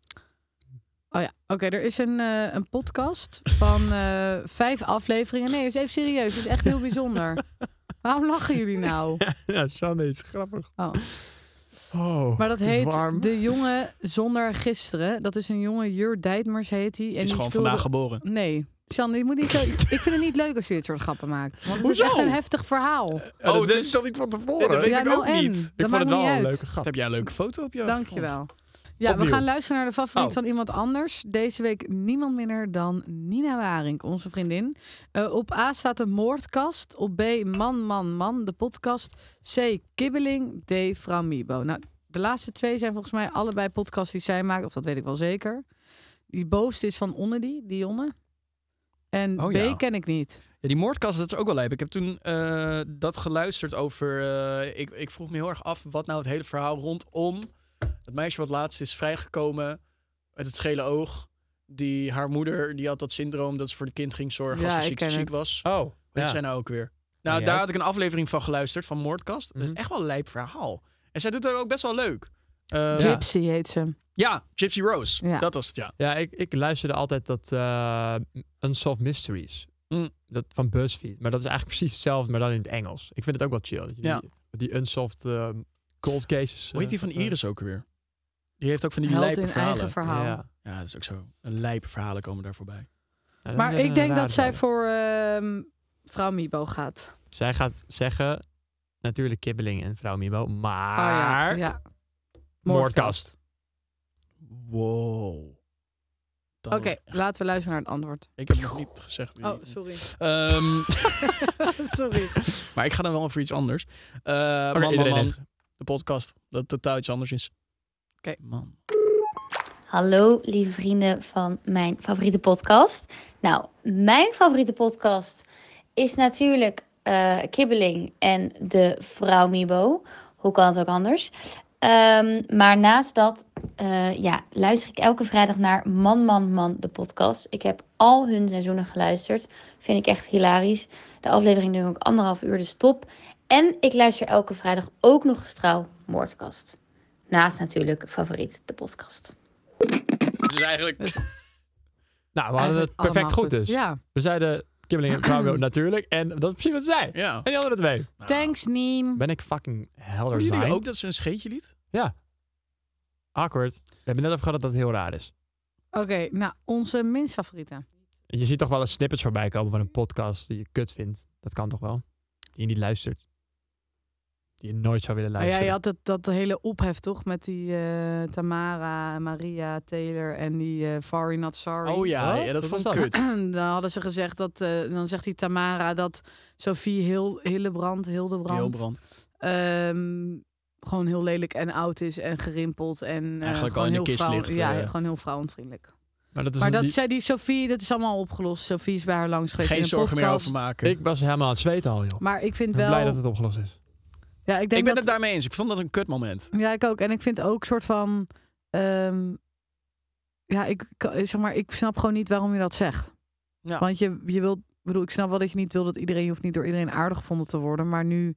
Speaker 2: Oh ja, oké. er is een, eh, een podcast van eh, vijf afleveringen. Nee, is even serieus. Het is echt heel bijzonder. Waarom lachen jullie nou?
Speaker 4: Ja, Sanne is grappig.
Speaker 2: Oh.
Speaker 4: Oh,
Speaker 2: Maar dat
Speaker 4: het is
Speaker 2: heet
Speaker 4: warm.
Speaker 2: De Jongen Zonder Gisteren. Dat is een jongen, Jur Dijtmers heet hij. En
Speaker 3: Die is
Speaker 2: die
Speaker 3: gewoon
Speaker 2: speelde...
Speaker 3: vandaag geboren.
Speaker 2: Nee, Sjan, je moet niet zo... ik vind het niet leuk als je dit soort grappen maakt. Want het
Speaker 3: Hoezo?
Speaker 2: is echt een heftig verhaal.
Speaker 4: Oh,
Speaker 3: Oh,
Speaker 4: dat
Speaker 3: het
Speaker 4: is
Speaker 3: is-
Speaker 4: toch niet van tevoren?
Speaker 3: Nee, dat weet
Speaker 2: Ja,
Speaker 3: ik
Speaker 2: nou
Speaker 3: ook
Speaker 2: en?
Speaker 3: niet.
Speaker 2: Dat
Speaker 4: Ik vond
Speaker 2: maakt
Speaker 4: het wel
Speaker 2: niet
Speaker 4: een
Speaker 2: uit.
Speaker 4: leuke grap.
Speaker 3: Heb jij een leuke foto op je
Speaker 2: Dankjewel. Ja,
Speaker 4: Opnieuw.
Speaker 2: we gaan luisteren naar de favoriet
Speaker 3: Oh.
Speaker 2: van iemand anders. Deze week niemand minder dan Nina Waring, onze vriendin. Uh, op A staat de moordkast. Op B Man, Man, Man, de podcast. C Kibbeling. D Vrouw Mibo. Nou, de laatste twee zijn volgens mij allebei podcasts die zij maakt. Of dat weet ik wel zeker. Die bovenste is van Onnedi, Dionne. En
Speaker 3: Oh,
Speaker 2: B
Speaker 3: ja.
Speaker 2: ken ik niet.
Speaker 3: Ja, die moordkast, dat is ook wel lijp. Ik heb toen uh, dat geluisterd over... Uh, ik, ik vroeg me heel erg af wat nou het hele verhaal rondom... Het meisje wat laatst is vrijgekomen met het schele oog. Die, haar moeder die had dat syndroom dat ze voor het kind ging zorgen
Speaker 2: Ja,
Speaker 3: als ze
Speaker 2: ik
Speaker 3: ziek,
Speaker 2: ken
Speaker 3: ziek
Speaker 2: het.
Speaker 3: was.
Speaker 4: Oh,
Speaker 3: Weet
Speaker 4: ja.
Speaker 3: zij nou ook weer? Nou,
Speaker 4: Ja,
Speaker 3: daar
Speaker 4: ja.
Speaker 3: had ik een aflevering van geluisterd, van Moordkast. Dat
Speaker 4: Mhm.
Speaker 3: is echt wel een lijp verhaal. En zij doet het ook best wel leuk. Uh, ja.
Speaker 2: Gypsy heet ze.
Speaker 3: ja, Gypsy Rose.
Speaker 2: Ja.
Speaker 3: Dat was het, ja.
Speaker 4: Ja, ik, ik luisterde altijd dat uh, Unsolved Mysteries.
Speaker 3: Mm.
Speaker 4: Dat van BuzzFeed. Maar dat is eigenlijk precies hetzelfde, maar dan in het Engels. Ik vind het ook wel chill. Dat je
Speaker 3: Ja.
Speaker 4: die, die Unsolved uh, cold cases...
Speaker 3: Hoe heet die van
Speaker 4: uh, dat, uh,
Speaker 3: Iris ook weer? Die heeft ook van die
Speaker 2: Held
Speaker 3: lijpe
Speaker 2: in
Speaker 3: verhalen.
Speaker 2: eigen verhaal.
Speaker 4: Ja.
Speaker 3: Ja, dat is ook zo. Een lijpe verhalen komen daar voorbij.
Speaker 4: Nou,
Speaker 2: Maar
Speaker 4: dat is
Speaker 2: ik
Speaker 4: een
Speaker 2: denk
Speaker 4: rare
Speaker 2: dat zij
Speaker 4: duiding.
Speaker 2: voor ehm, vrouw Mibo gaat.
Speaker 4: Zij gaat zeggen, natuurlijk kibbeling en vrouw Mibo,
Speaker 2: Oh
Speaker 4: maar
Speaker 2: ja, ja.
Speaker 4: moordkast.
Speaker 3: Wow. Dat
Speaker 2: Oké,
Speaker 3: was echt-
Speaker 2: laten we luisteren naar het antwoord.
Speaker 3: Ik heb nog niet gezegd wie.
Speaker 2: Oh, sorry.
Speaker 3: Ehm,
Speaker 2: sorry.
Speaker 3: maar ik ga dan wel voor iets anders. Eh
Speaker 4: Oké,
Speaker 3: man, man,
Speaker 4: iedereen
Speaker 3: man.
Speaker 4: heeft-
Speaker 3: De podcast. Dat totaal iets anders is.
Speaker 2: Oké.
Speaker 3: Man.
Speaker 6: Hallo lieve vrienden van mijn favoriete podcast. Nou, mijn favoriete podcast is natuurlijk eh, Kibbeling en de vrouw Mibo. Hoe kan het ook anders? Um, maar naast dat uh, ja, luister ik elke vrijdag naar Man, Man, Man, de podcast. Ik heb al hun seizoenen geluisterd. Vind ik echt hilarisch. De aflevering duurt ook anderhalf uur, dus top. En ik luister elke vrijdag ook nog eens trouw Moordkast. Naast natuurlijk favoriet, de podcast.
Speaker 3: Dus eigenlijk...
Speaker 4: Nou, we hadden het perfect goed dus.
Speaker 2: Ja.
Speaker 4: We zeiden kibbeling en vrouw Mibo natuurlijk. En dat is precies wat ze zei.
Speaker 3: Ja.
Speaker 4: En die andere twee.
Speaker 2: Thanks, Nien.
Speaker 4: Ben ik fucking helder
Speaker 3: Hoorden jullie
Speaker 4: zijn?
Speaker 3: ook dat ze een scheetje liet?
Speaker 4: Ja. Awkward. We hebben net over gehad dat dat heel raar is.
Speaker 2: Oké, nou, onze minst favoriete.
Speaker 4: Je ziet toch wel eens snippets voorbij komen van een podcast die je kut vindt. Dat kan toch wel? Die je niet luistert. Die je nooit zou willen
Speaker 2: Maar ja,
Speaker 4: luisteren.
Speaker 2: je had het, dat hele ophef toch met die uh, Tamara, Maria, Taylor en die uh, Sorry Not Sorry.
Speaker 3: Oh ja,
Speaker 4: Wat?
Speaker 3: ja dat
Speaker 4: Wat
Speaker 3: vond ik
Speaker 4: was dat?
Speaker 3: kut.
Speaker 2: Dan hadden ze gezegd dat, uh, dan zegt die Tamara dat Sophie Hil, Hillebrand, Hildebrand,
Speaker 3: Hildebrand.
Speaker 2: Um, gewoon heel lelijk en oud is en gerimpeld en uh,
Speaker 3: Eigenlijk
Speaker 2: gewoon
Speaker 3: al in
Speaker 2: heel
Speaker 3: de kist
Speaker 2: vrouw,
Speaker 3: ligt,
Speaker 2: ja,
Speaker 3: uh,
Speaker 2: gewoon heel vrouwenvriendelijk.
Speaker 4: Maar dat, is
Speaker 2: Maar
Speaker 4: een-
Speaker 2: dat
Speaker 4: die-
Speaker 2: zei die Sophie, dat is allemaal opgelost. Sophie is bij haar langs geweest
Speaker 3: Geen
Speaker 2: in een
Speaker 3: zorgen meer
Speaker 2: podcast.
Speaker 3: over maken.
Speaker 4: Ik was helemaal aan het zweten al, joh.
Speaker 2: Maar ik vind
Speaker 4: Ik ben
Speaker 2: wel,
Speaker 4: blij dat het opgelost is.
Speaker 2: ja, ik denk
Speaker 3: ik ben
Speaker 2: dat,
Speaker 3: het daarmee eens. Ik vond dat een kut moment.
Speaker 2: Ja, ik ook. En ik vind ook soort van, um, ja, ik, ik- zeg maar, ik snap gewoon niet waarom je dat zegt.
Speaker 3: Ja.
Speaker 2: Want je, je wilt, bedoel, ik snap wel dat je niet wil dat iedereen, je hoeft niet door iedereen aardig gevonden te worden, maar nu,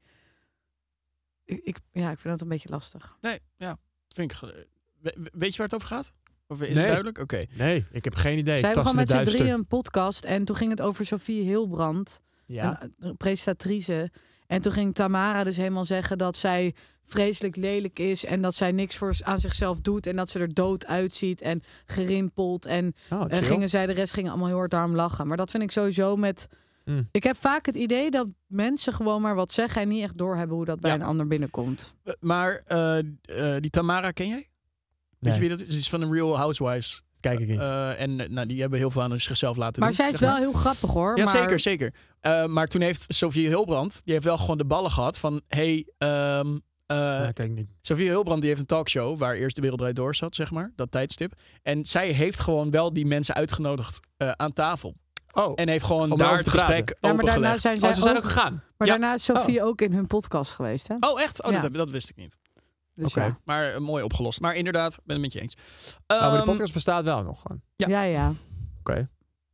Speaker 2: ik, ik, ja, ik vind dat een beetje lastig.
Speaker 3: Nee, ja. Vind ik... ge- We- we- weet je waar het over gaat? Of is
Speaker 4: Nee.
Speaker 3: het duidelijk? Oké.
Speaker 4: Nee, ik heb geen idee.
Speaker 2: Zij hebben
Speaker 4: Tast
Speaker 2: gewoon
Speaker 4: in
Speaker 2: met
Speaker 4: het
Speaker 2: z'n
Speaker 4: duister.
Speaker 2: drieën een podcast en toen ging het over Sophie Hilbrand,
Speaker 4: Ja.
Speaker 2: een, een presentatrice. En toen ging Tamara dus helemaal zeggen dat zij vreselijk lelijk is en dat zij niks voor aan zichzelf doet en dat ze er dood uitziet en gerimpeld. En
Speaker 4: Oh,
Speaker 2: uh,
Speaker 4: chill.
Speaker 2: gingen zij de rest gingen allemaal heel hard daarom lachen. Maar dat vind ik sowieso met.
Speaker 4: Mm.
Speaker 2: Ik heb vaak het idee dat mensen gewoon maar wat zeggen en niet echt doorhebben hoe dat bij
Speaker 3: Ja.
Speaker 2: een ander binnenkomt.
Speaker 3: Uh, maar uh, uh, die Tamara ken jij? Weet
Speaker 4: Nee,
Speaker 3: je wie dat is? Die is van de Real Housewives.
Speaker 4: kijk ik niet.
Speaker 3: Uh, en uh, nou, die hebben heel veel aan zichzelf laten
Speaker 2: Maar
Speaker 3: doen.
Speaker 2: zij is
Speaker 3: zeg
Speaker 2: wel heel grappig hoor.
Speaker 3: Ja,
Speaker 2: maar...
Speaker 3: zeker, zeker. Uh, maar toen heeft Sophie Hilbrand, die heeft wel gewoon de ballen gehad van, hey, um, uh,
Speaker 4: nee, kijk ik niet.
Speaker 3: Sophie Hilbrand die heeft een talkshow waar eerst de Wereld Draait Door zat, zeg maar, dat tijdstip. En zij heeft gewoon wel die mensen uitgenodigd uh, aan tafel.
Speaker 4: Oh,
Speaker 3: En heeft gewoon
Speaker 4: Om
Speaker 3: daar
Speaker 4: erover
Speaker 3: het
Speaker 4: te praten.
Speaker 3: gesprek
Speaker 2: Ja, maar daarna
Speaker 3: opengelegd.
Speaker 2: zijn
Speaker 4: oh,
Speaker 2: zij
Speaker 4: ze zijn
Speaker 2: ook,
Speaker 4: ook gegaan.
Speaker 2: Maar
Speaker 3: Ja.
Speaker 2: daarna is Sophie ook in hun podcast geweest, hè?
Speaker 3: Oh, echt? Oh,
Speaker 2: Ja.
Speaker 3: dat, heb- dat wist ik niet.
Speaker 2: Dus
Speaker 3: Oké,
Speaker 2: ja.
Speaker 3: maar uh, mooi opgelost. Maar inderdaad, ben het met je eens.
Speaker 4: Oh, maar de
Speaker 3: Ehm,
Speaker 4: podcast bestaat wel nog gewoon.
Speaker 3: Ja.
Speaker 2: Ja, ja.
Speaker 4: Oké.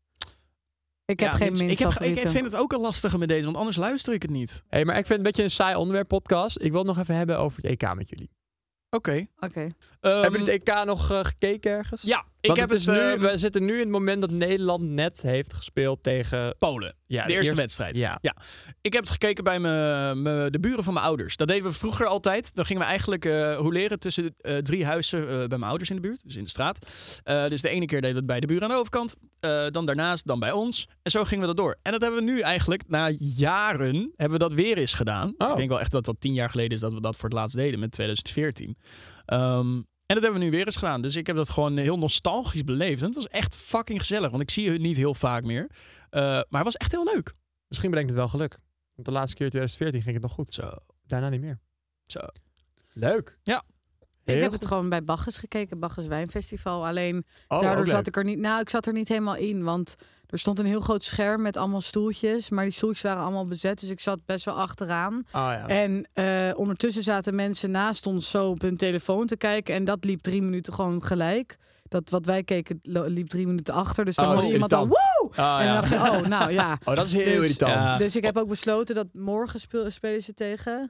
Speaker 2: Ik heb
Speaker 3: ja,
Speaker 2: geen
Speaker 3: niks.
Speaker 2: minst
Speaker 3: ik, heb, ik,
Speaker 2: favoriete.
Speaker 3: ik vind het ook een lastige met deze, want anders luister ik het niet.
Speaker 4: Hey, maar ik vind het een beetje een saai onderwerp podcast. Ik wil het nog even hebben over het E K met jullie.
Speaker 3: Oké.
Speaker 2: Oké.
Speaker 3: Ehm,
Speaker 4: Hebben jullie het E K nog uh, gekeken ergens?
Speaker 3: Ja, ik
Speaker 4: Want
Speaker 3: heb
Speaker 4: het is
Speaker 3: het,
Speaker 4: nu,
Speaker 3: ehm,
Speaker 4: we zitten nu in het moment dat Nederland net heeft gespeeld tegen
Speaker 3: Polen.
Speaker 4: ja,
Speaker 3: de eerste wedstrijd.
Speaker 4: Ja.
Speaker 3: Ik heb het gekeken bij me, me, de buren van mijn ouders. Dat deden we vroeger altijd. Dan gingen we eigenlijk uh, holeren tussen uh, drie huizen uh, bij mijn ouders in de buurt. Dus in de straat. Uh, dus de ene keer deden we het bij de buren aan de overkant. Uh, dan daarnaast, dan bij ons. En zo gingen we dat door. En dat hebben we nu eigenlijk, na jaren, hebben we dat weer eens gedaan.
Speaker 4: Oh.
Speaker 3: Ik denk wel echt dat dat tien jaar geleden is dat we dat voor het laatst deden. Met twintig veertien. Um, en dat hebben we nu weer eens gedaan. Dus ik heb dat gewoon heel nostalgisch beleefd. En het was echt fucking gezellig. Want ik zie het niet heel vaak meer. Uh, maar het was echt heel leuk.
Speaker 4: Misschien brengt het wel geluk. Want de laatste keer in twintig veertien ging het nog goed.
Speaker 3: Zo.
Speaker 4: Daarna niet meer.
Speaker 3: Zo.
Speaker 4: Leuk.
Speaker 3: Ja.
Speaker 2: Ik
Speaker 4: Heel
Speaker 2: heb
Speaker 4: goed.
Speaker 2: het gewoon bij Bacchus gekeken, Bacchus Wijnfestival. Alleen
Speaker 4: Oh,
Speaker 2: daardoor
Speaker 4: ook leuk.
Speaker 2: zat ik er niet. Nou, ik zat er niet helemaal in, want er stond een heel groot scherm met allemaal stoeltjes, maar die stoeltjes waren allemaal bezet, dus ik zat best wel achteraan.
Speaker 4: Oh, ja.
Speaker 2: En uh, ondertussen zaten mensen naast ons zo op hun telefoon te kijken en dat liep drie minuten gewoon gelijk. Dat wat wij keken lo- liep drie minuten achter, dus dan
Speaker 4: Oh,
Speaker 2: was iemand al
Speaker 4: irritant.
Speaker 2: woe!
Speaker 4: Oh,
Speaker 2: en
Speaker 4: ja.
Speaker 2: dan dacht ik, oh, nou ja.
Speaker 4: Oh, dat is heel
Speaker 2: Dus-
Speaker 4: irritant.
Speaker 3: Ja.
Speaker 2: Dus ik heb ook besloten dat morgen speel, spelen ze tegen.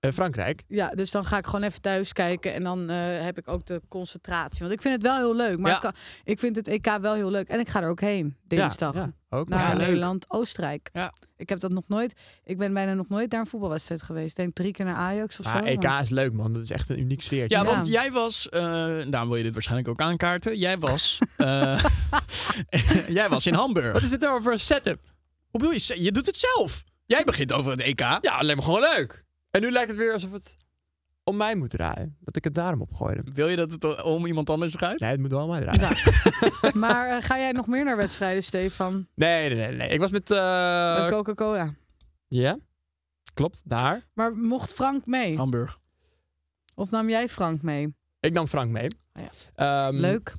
Speaker 4: Uh, Frankrijk.
Speaker 2: Ja, dus dan ga ik gewoon even thuis kijken. En dan uh, heb ik ook de concentratie. Want ik vind het wel heel leuk. Maar
Speaker 3: Ja.
Speaker 2: ik, kan, ik vind het E K wel heel leuk. En ik ga er ook heen, dinsdag.
Speaker 4: Ja, ja, ook.
Speaker 2: Naar
Speaker 3: Ja, leuk.
Speaker 2: Nederland-Oostenrijk.
Speaker 3: Ja.
Speaker 2: Ik heb dat nog nooit... Ik ben bijna nog nooit naar een voetbalwedstrijd geweest. Ik denk drie keer naar Ajax of
Speaker 4: Maar
Speaker 2: zo.
Speaker 4: E K
Speaker 2: maar-
Speaker 4: is leuk, man. Dat is echt een uniek sfeertje.
Speaker 3: Ja,
Speaker 2: Ja.
Speaker 3: want jij was... Uh, daarom wil je dit waarschijnlijk ook aankaarten. Jij was... Uh, jij was in Hamburg.
Speaker 4: Wat is dit nou voor een setup?
Speaker 3: Hoe bedoel je? Je doet het zelf. Jij begint over het E K.
Speaker 4: Ja, alleen maar gewoon leuk. En nu lijkt het weer alsof het om mij moet draaien. Dat ik het daarom opgooide.
Speaker 3: Wil je dat het om iemand anders draait?
Speaker 4: Nee, het moet wel om mij draaien.
Speaker 2: Ja. Maar uh, ga jij nog meer naar wedstrijden, Stefan?
Speaker 4: Nee, nee, nee, nee. Ik was met... Uh...
Speaker 2: Met Coca-Cola.
Speaker 4: Ja, klopt. Daar.
Speaker 2: Maar mocht Frank mee?
Speaker 3: Hamburg.
Speaker 2: Of nam jij Frank mee?
Speaker 4: Ik nam Frank mee.
Speaker 2: Ja.
Speaker 4: Um,
Speaker 2: Leuk.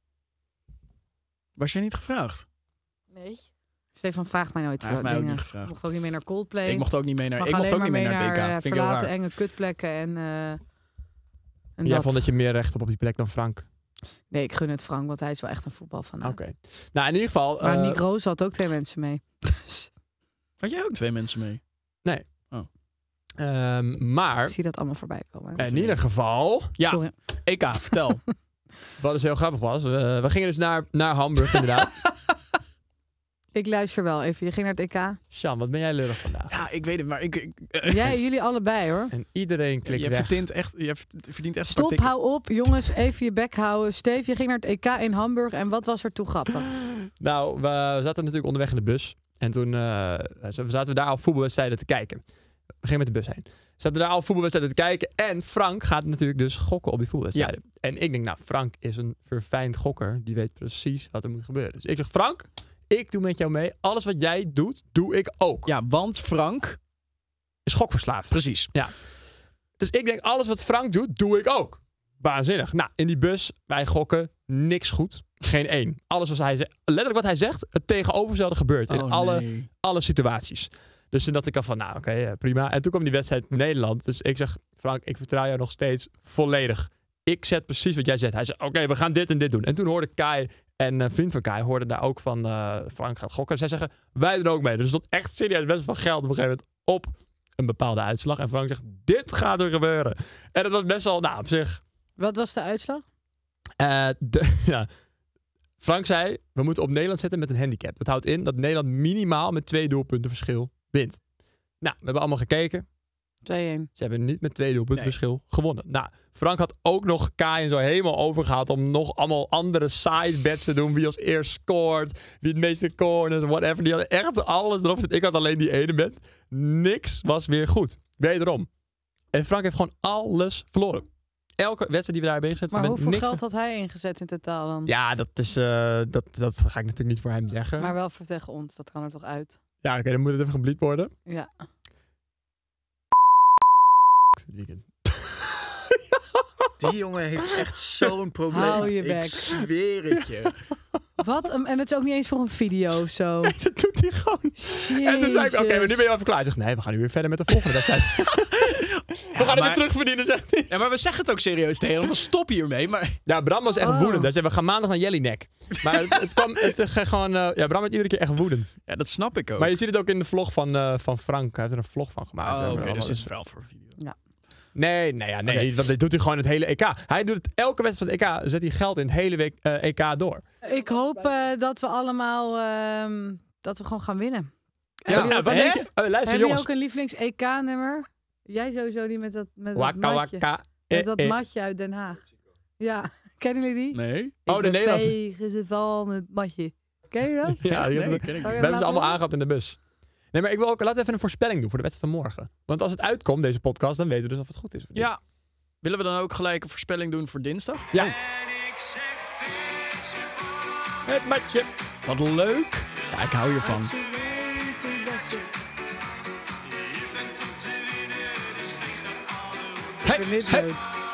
Speaker 3: Was jij niet gevraagd?
Speaker 2: Nee. Stefan vraagt mij nooit
Speaker 3: Hij heeft
Speaker 2: veel
Speaker 3: mij ook
Speaker 2: dingen.
Speaker 3: niet gevraagd.
Speaker 2: Ik mocht ook niet mee naar Coldplay.
Speaker 3: Ik mocht ook niet mee naar,
Speaker 2: Mag
Speaker 3: ik mocht
Speaker 2: alleen
Speaker 3: ook
Speaker 2: maar
Speaker 3: niet mee naar het E K.
Speaker 2: uh,
Speaker 3: Vind ik heel
Speaker 2: verlaten
Speaker 3: raar.
Speaker 2: enge kutplekken en, uh, en
Speaker 4: Jij
Speaker 2: dat.
Speaker 4: vond dat je meer recht hebt op die plek dan Frank.
Speaker 2: Nee, ik gun het Frank, want hij is wel echt een voetbalfanaat.
Speaker 4: Oké. Nou, in ieder geval...
Speaker 2: Maar
Speaker 4: uh,
Speaker 2: Nick Roos had ook twee mensen mee. Dus
Speaker 3: Had jij ook twee mensen mee?
Speaker 4: um, maar...
Speaker 2: ik zie dat allemaal voorbij komen.
Speaker 4: In ieder geval...
Speaker 3: Ja,
Speaker 2: Sorry.
Speaker 3: E K, vertel.
Speaker 4: Wat dus heel grappig was. Uh, we gingen dus naar, naar Hamburg inderdaad.
Speaker 2: Ik luister wel even. Je ging naar het E K.
Speaker 4: Sjan, wat ben jij lullig vandaag.
Speaker 3: Ja, ik weet het, maar ik... ik uh,
Speaker 2: Jij, jullie allebei hoor.
Speaker 4: En iedereen klikt
Speaker 3: je
Speaker 4: weg.
Speaker 3: verdient echt, je verdient echt
Speaker 2: Stop,
Speaker 3: een
Speaker 2: hou op. Jongens, even je bek houden. Steve, je ging naar het E K in Hamburg. En wat was er toen grappig?
Speaker 4: Nou, we zaten natuurlijk onderweg in de bus. En toen uh, zaten we daar al voetbalwedstrijden te kijken. We gingen met de bus heen. Zaten daar al voetbalwedstrijden te kijken. En Frank gaat natuurlijk dus gokken op die voetbalwedstrijden. Ja. En ik denk, nou, Frank is een verfijnd gokker. Die weet precies wat er moet gebeuren. Dus ik zeg, Frank, ik doe met jou mee. Alles wat jij doet, doe ik ook.
Speaker 3: Ja, want Frank...
Speaker 4: Is gokverslaafd.
Speaker 3: Precies.
Speaker 4: Ja. Dus ik denk, alles wat Frank doet, doe ik ook. Waanzinnig. Nou, in die bus, wij gokken, niks goed. Geen één. Alles wat hij zegt, letterlijk wat hij zegt, het tegenovergestelde gebeurt. In
Speaker 3: Oh,
Speaker 4: alle,
Speaker 3: nee.
Speaker 4: alle situaties. Dus toen dacht ik al van, nou oké, okay, prima. En toen kwam die wedstrijd Nederland. Dus ik zeg, Frank, ik vertrouw jou nog steeds volledig. Ik zet precies wat jij zegt. Hij zegt, oké, okay, we gaan dit en dit doen. En toen hoorde Kai en een vriend van Kai hoorden daar ook van, uh, Frank gaat gokken. Zij zeggen, wij doen ook mee. Dus er stond echt serieus best wel geld op een gegeven moment op een bepaalde uitslag. En Frank zegt, dit gaat er gebeuren. En dat was best wel, nou op zich...
Speaker 2: Wat was de uitslag?
Speaker 4: Uh, de, ja. Frank zei, we moeten op Nederland zetten met een handicap. Dat houdt in dat Nederland minimaal met twee doelpunten verschil wint. Nou, we hebben allemaal gekeken.
Speaker 2: twee-een.
Speaker 4: Ze hebben niet met twee doelpunten
Speaker 3: Nee.
Speaker 4: verschil gewonnen. Nou, Frank had ook nog Kai en zo helemaal overgehaald om nog allemaal andere side bets te doen. Wie als eerst scoort, wie het meeste corners, whatever. Die hadden echt alles erop zitten. Ik had alleen die ene bet. Niks was weer goed. Wederom. En Frank heeft gewoon alles verloren. Elke wedstrijd die we daar hebben ingezet.
Speaker 2: Maar
Speaker 4: met
Speaker 2: hoeveel
Speaker 4: niks-
Speaker 2: geld had hij ingezet in totaal dan?
Speaker 4: Ja, dat is, uh, dat, dat ga ik natuurlijk niet voor hem zeggen.
Speaker 2: Maar wel voor tegen ons. Dat kan er toch uit?
Speaker 4: Ja, oké, okay, dan moet het even gebliept worden.
Speaker 2: Ja.
Speaker 4: Dit weekend.
Speaker 3: Die jongen heeft echt zo'n probleem.
Speaker 2: Hou je bek.
Speaker 3: Ik zweer het je.
Speaker 2: Wat? En het is ook niet eens voor een video of zo.
Speaker 4: Dat doet hij gewoon. En toen zei ik, oké, okay, maar nu ben je al klaar. Hij zegt, nee, we gaan nu weer verder met de volgende wedstrijd. we gaan
Speaker 3: maar-
Speaker 4: het weer terugverdienen, zegt hij.
Speaker 3: Ja, maar we zeggen het ook serieus tegen hem. We stoppen hiermee. Maar
Speaker 4: Ja, Bram was echt
Speaker 2: Oh.
Speaker 4: woedend. Hij zei, we gaan maandag naar Jellinek. Maar het, het kwam, het is gewoon, uh, ja, Bram werd iedere keer echt woedend.
Speaker 3: ja, dat snap ik ook.
Speaker 4: Maar je ziet het ook in de vlog van, uh, van Frank. Hij heeft er een vlog van gemaakt.
Speaker 3: Oh, oké,
Speaker 4: Allemaal
Speaker 3: dus dit
Speaker 4: dus-
Speaker 3: is wel voor video.
Speaker 4: Nee, nee, ja, nee.
Speaker 3: Oké.
Speaker 4: Want dit doet hij gewoon het hele E K. Hij doet het elke wedstrijd van het E K. Zet hij geld in het hele week, uh, E K door.
Speaker 2: Ik hoop uh, dat we allemaal ehm, dat we gewoon gaan winnen.
Speaker 4: Ja,
Speaker 2: Heb je
Speaker 4: ja,
Speaker 2: ook-
Speaker 4: wat
Speaker 2: hè?
Speaker 4: denk je? Uh, luister,
Speaker 2: Heb
Speaker 4: jongens.
Speaker 2: je ook een lievelings-E K-nummer? Jij sowieso die met dat, met dat
Speaker 4: Waka,
Speaker 2: matje.
Speaker 4: waka,
Speaker 2: Met
Speaker 4: eh,
Speaker 2: dat
Speaker 4: eh.
Speaker 2: matje uit Den Haag. Ja, kennen jullie die?
Speaker 3: Nee?
Speaker 4: Oh,
Speaker 2: Ik
Speaker 4: de
Speaker 2: ben
Speaker 4: Nederlandse.
Speaker 2: vegen ze van het matje. Ken je dat?
Speaker 4: Ja, die
Speaker 3: Nee,
Speaker 4: hebben-
Speaker 3: ken ik
Speaker 4: we
Speaker 3: niet.
Speaker 4: hebben ze allemaal
Speaker 2: horen?
Speaker 4: aangehad in de bus. Nee, maar ik wil ook, laten we even een voorspelling doen voor de wedstrijd van morgen. Want als het uitkomt, deze podcast, dan weten we dus of het goed is. Of niet.
Speaker 3: Ja. Willen we dan ook gelijk een voorspelling doen voor dinsdag?
Speaker 4: Ja. Het matje.
Speaker 3: Wat leuk. Ja, ik hou hiervan.
Speaker 2: Ik vind dit leuk.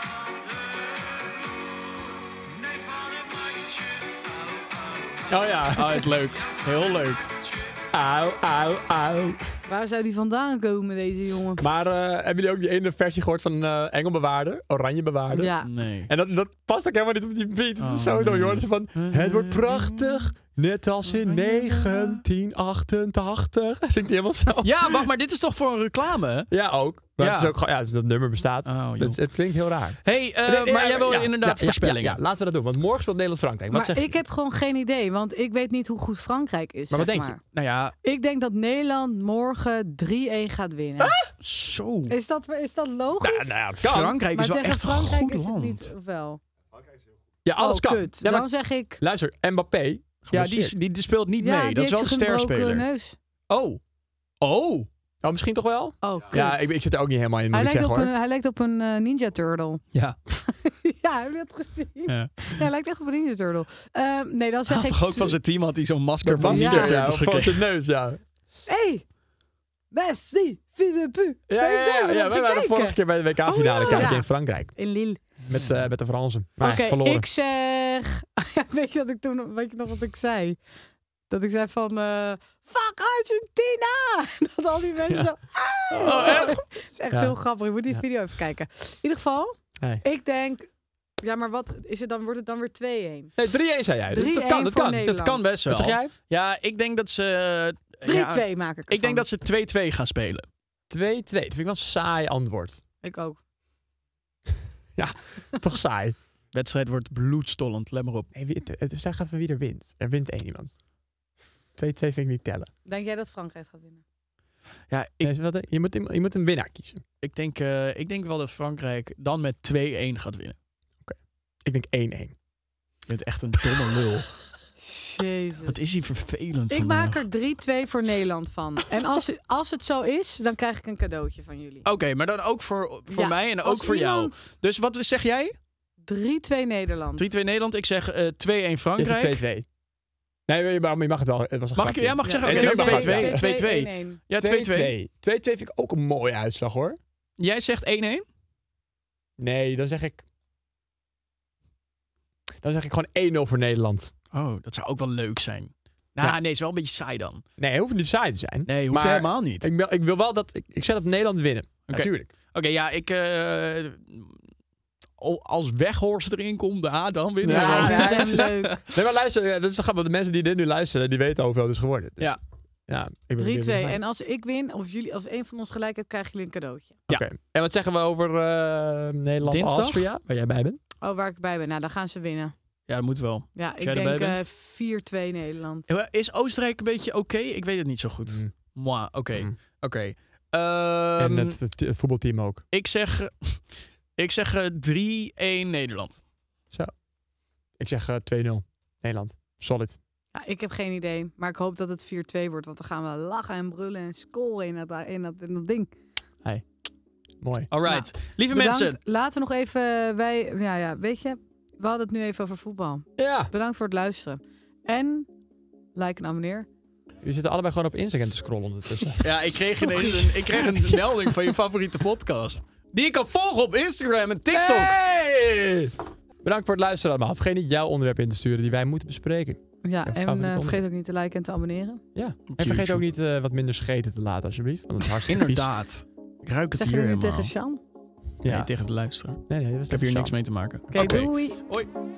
Speaker 4: Oh ja.
Speaker 3: Oh, is leuk. Heel leuk.
Speaker 4: Auw, auw, auw.
Speaker 2: Waar zou die vandaan komen, deze jongen?
Speaker 4: Maar uh, hebben jullie ook die ene versie gehoord van uh, Engelbewaarder? Oranjebewaarder?
Speaker 2: Ja.
Speaker 3: Nee.
Speaker 4: En dat, dat past ook helemaal niet op die beat. Het is
Speaker 3: Oh,
Speaker 4: zo
Speaker 3: nee.
Speaker 4: dom, joh. Dus van, het wordt prachtig, net als in negentien achtentachtig. Zingt hij helemaal zo?
Speaker 3: Ja, wacht, maar dit is toch voor een reclame?
Speaker 4: Ja, ook. Maar
Speaker 3: Ja.
Speaker 4: het is ook gewoon, ja, dat nummer bestaat.
Speaker 3: Oh, joh.
Speaker 4: het, het klinkt heel raar.
Speaker 3: Hey, uh,
Speaker 4: Nee, nee,
Speaker 3: maar
Speaker 4: ja,
Speaker 3: jij wil
Speaker 4: ja,
Speaker 3: inderdaad
Speaker 4: ja,
Speaker 3: voorspellingen.
Speaker 4: Ja, ja, laten we dat doen. Want morgen speelt Nederland-Frankrijk. Wat
Speaker 2: Maar
Speaker 4: zeg
Speaker 2: ik
Speaker 4: je?
Speaker 2: heb gewoon geen idee, want ik weet niet hoe goed Frankrijk is.
Speaker 4: Maar wat
Speaker 2: zeg
Speaker 4: denk je?
Speaker 2: maar.
Speaker 3: Nou ja,
Speaker 2: Ik denk dat Nederland morgen drie-een gaat winnen.
Speaker 3: zo.
Speaker 2: Is, dat, is dat logisch?
Speaker 4: Nou, nou ja, het kan.
Speaker 3: Frankrijk
Speaker 2: maar
Speaker 3: is wel
Speaker 2: tegen
Speaker 3: echt een
Speaker 2: Frankrijk
Speaker 3: goed
Speaker 2: is het
Speaker 3: land.
Speaker 2: niet, of wel?
Speaker 4: Ja, alles
Speaker 2: oh,
Speaker 4: kan.
Speaker 2: kut.
Speaker 4: Ja, maar
Speaker 2: Dan zeg ik...
Speaker 4: luister, Mbappé.
Speaker 3: Ja, die,
Speaker 4: geblesseerd.
Speaker 3: die, die speelt niet
Speaker 2: ja,
Speaker 3: mee.
Speaker 2: die
Speaker 3: Dat is wel een
Speaker 2: heeft zich gebroken
Speaker 3: sterspeler.
Speaker 2: neus.
Speaker 3: Oh. Oh.
Speaker 4: Oh, misschien toch wel?
Speaker 2: Oh, kut.
Speaker 4: Ja, ik, ik zit er ook niet helemaal in, moet
Speaker 2: hij,
Speaker 4: ik
Speaker 2: lijkt
Speaker 4: zeggen
Speaker 2: op
Speaker 4: hoor.
Speaker 2: een, hij lijkt op een uh, Ninja Turtle.
Speaker 3: Ja.
Speaker 2: Ja, heb je dat gezien?
Speaker 3: Ja.
Speaker 2: Ja, hij lijkt echt op een Ninja Turtle. Uh, nee, dan zeg
Speaker 3: Hij
Speaker 2: ik...
Speaker 3: had toch ook van zijn team had hij zo'n masker van
Speaker 2: masker,
Speaker 3: Ninja
Speaker 2: ja,
Speaker 3: Turtles
Speaker 4: van
Speaker 3: gekregen.
Speaker 4: zijn neus, ja.
Speaker 2: Hey, Messi, Philippe.
Speaker 4: Ja, ja, ja, ja, wij waren de vorige keer bij de W K-finale
Speaker 2: Oh, ja.
Speaker 4: kijken
Speaker 2: Ja.
Speaker 4: in Frankrijk.
Speaker 2: In Lille.
Speaker 4: Met, uh, met de Fransen. Maar
Speaker 2: Oké,
Speaker 4: verloren.
Speaker 2: ik zeg... Ja, weet je dat ik toen... Weet je nog wat ik zei? Dat ik zei van... Uh, fuck Argentina! Dat al die mensen
Speaker 4: Ja.
Speaker 2: zo... Ah!
Speaker 3: Oh, echt?
Speaker 2: Dat is echt
Speaker 4: Ja.
Speaker 2: heel grappig. Je moet die
Speaker 4: Ja.
Speaker 2: video even kijken. In ieder geval,
Speaker 4: Hey.
Speaker 2: ik denk... Ja, maar wat is het dan? Wordt het dan weer twee-een?
Speaker 4: Nee, drie-een zei jij. Dus dat
Speaker 2: drie-een
Speaker 4: kan, dat
Speaker 2: voor
Speaker 4: kan.
Speaker 2: Nederland.
Speaker 3: Dat kan best wel.
Speaker 4: Wat zeg jij?
Speaker 3: Ja, ik denk dat ze...
Speaker 2: drie-twee
Speaker 3: ja,
Speaker 2: maak ik
Speaker 3: ik
Speaker 2: ervan.
Speaker 3: denk dat ze twee-twee gaan spelen.
Speaker 4: twee-twee. Dat vind ik wel een saai antwoord.
Speaker 2: Ik ook.
Speaker 4: Toch saai.
Speaker 3: De wedstrijd wordt bloedstollend. Let maar op.
Speaker 4: Nee, wie, het, het is echt even wie er wint. Er wint één iemand. twee-twee vind ik niet tellen.
Speaker 2: Denk jij dat Frankrijk gaat winnen?
Speaker 3: Ja, ik,
Speaker 4: Nee, wat- je, moet, je moet een winnaar kiezen.
Speaker 3: ik, denk, uh, ik denk wel dat Frankrijk dan met twee-een gaat winnen.
Speaker 4: Ik denk één-één.
Speaker 3: Je bent echt een domme lul.
Speaker 2: Jezus.
Speaker 3: Wat is hij vervelend
Speaker 2: Ik
Speaker 3: vandaag.
Speaker 2: maak er drie-twee voor Nederland van. En als, als het zo is, dan krijg ik een cadeautje van jullie.
Speaker 3: Oké, maar dan ook voor, voor
Speaker 2: Ja,
Speaker 3: mij en ook
Speaker 2: als
Speaker 3: voor jou.
Speaker 2: iemand-
Speaker 3: Dus wat zeg jij?
Speaker 2: drie-twee Nederland.
Speaker 3: drie-twee Nederland. Ik zeg uh, twee-een
Speaker 4: Is het
Speaker 3: Frankrijk.
Speaker 4: twee-twee? Nee, je mag, je mag het wel. Het was een
Speaker 3: Mag ik,
Speaker 4: grapje.
Speaker 3: ja, mag ik zeggen?
Speaker 4: Ja,
Speaker 3: Oké,
Speaker 4: tuurlijk mag
Speaker 3: twee-twee.
Speaker 4: dat.
Speaker 3: twee-twee.
Speaker 2: één-één.
Speaker 3: Ja, twee-twee.
Speaker 4: twee-twee. twee-twee vind ik ook een mooie uitslag hoor.
Speaker 3: Jij zegt één-één?
Speaker 4: Nee, dan zeg ik... Dan zeg ik gewoon één-nul voor Nederland.
Speaker 3: Oh, dat zou ook wel leuk zijn. Nou,
Speaker 4: Ja.
Speaker 3: nee, is wel een beetje saai dan.
Speaker 4: Nee, het hoeft niet saai te zijn.
Speaker 3: Nee, hoeft
Speaker 4: Maar
Speaker 3: helemaal niet.
Speaker 4: Ik wil, ik wil wel dat... Ik, ik zet op Nederland winnen.
Speaker 3: Oké.
Speaker 4: Natuurlijk.
Speaker 3: Oké, ja, ik... eh, o- als Weghorst erin komt, ja, dan winnen
Speaker 4: Ja,
Speaker 3: we.
Speaker 2: Ja,
Speaker 4: ja,
Speaker 2: dat is
Speaker 4: ja.
Speaker 2: leuk.
Speaker 4: Nee, maar luister, ja, dat is grappig. De mensen die dit nu luisteren, die weten hoeveel het is geworden. Dus,
Speaker 3: Ja.
Speaker 4: Ja, ik ben
Speaker 2: drie-twee.
Speaker 4: benieuwd.
Speaker 2: En als ik win, of jullie, als een van ons gelijk hebt, krijgen jullie een cadeautje.
Speaker 3: Ja.
Speaker 4: Oké. En wat zeggen we over uh, Nederland
Speaker 3: Dinsdag?
Speaker 4: Austria, waar jij bij bent?
Speaker 2: Oh, waar ik bij ben. Nou, dan gaan ze winnen.
Speaker 3: Ja, dat moet wel.
Speaker 2: Ja,
Speaker 3: Als
Speaker 2: ik
Speaker 3: jij
Speaker 2: denk
Speaker 3: erbij
Speaker 2: eh,
Speaker 3: bent?
Speaker 2: vier-twee Nederland.
Speaker 3: Is Oostenrijk een beetje oké? Ik weet het niet zo goed.
Speaker 4: Mm.
Speaker 3: Moi, oké.
Speaker 4: Mm.
Speaker 3: Oké. Ehm,
Speaker 4: En het, het, het voetbalteam ook.
Speaker 3: Ik zeg... ik zeg eh, drie-een Nederland.
Speaker 4: Ik zeg uh, twee-nul. Nederland. Solid.
Speaker 2: Ja, ik heb geen idee. Maar ik hoop dat het vier-twee wordt. Want dan gaan we lachen en brullen en scoren in dat, in dat, in dat ding.
Speaker 4: Mooi.
Speaker 3: Alright. Lieve
Speaker 2: Bedankt.
Speaker 3: mensen.
Speaker 2: Laten we nog even... Wij, ja, ja, weet je, we hadden het nu even over voetbal.
Speaker 4: Ja.
Speaker 2: Bedankt voor het luisteren. En like en abonneer.
Speaker 4: Jullie zitten allebei gewoon op Instagram te scrollen ondertussen.
Speaker 3: Ja, ik kreeg ineens een, ik kreeg een melding van je favoriete podcast. Die ik kan volgen op Instagram en TikTok.
Speaker 4: Hey! Bedankt voor het luisteren allemaal. Vergeet niet jouw onderwerp in te sturen die wij moeten bespreken.
Speaker 2: Ja,
Speaker 4: Een
Speaker 2: en
Speaker 4: favoriet
Speaker 2: eh, vergeet
Speaker 4: onderwerp.
Speaker 2: ook niet te liken en te abonneren.
Speaker 4: Ja.
Speaker 3: Op
Speaker 4: En vergeet
Speaker 3: YouTube.
Speaker 4: ook niet uh, wat minder scheten te laten alsjeblieft. Want dat is hartstikke vies.
Speaker 3: Inderdaad. Ik ruik het
Speaker 2: Zeg je
Speaker 3: hier
Speaker 2: dat nu
Speaker 3: helemaal.
Speaker 2: tegen Sjan?
Speaker 3: Nee,
Speaker 4: Ja.
Speaker 3: tegen de luisteren.
Speaker 4: Nee, nee, dat is
Speaker 3: Ik heb hier
Speaker 4: Sjan.
Speaker 3: niks mee te maken.
Speaker 2: Oké,
Speaker 3: Oké.
Speaker 2: doei.
Speaker 3: Hoi.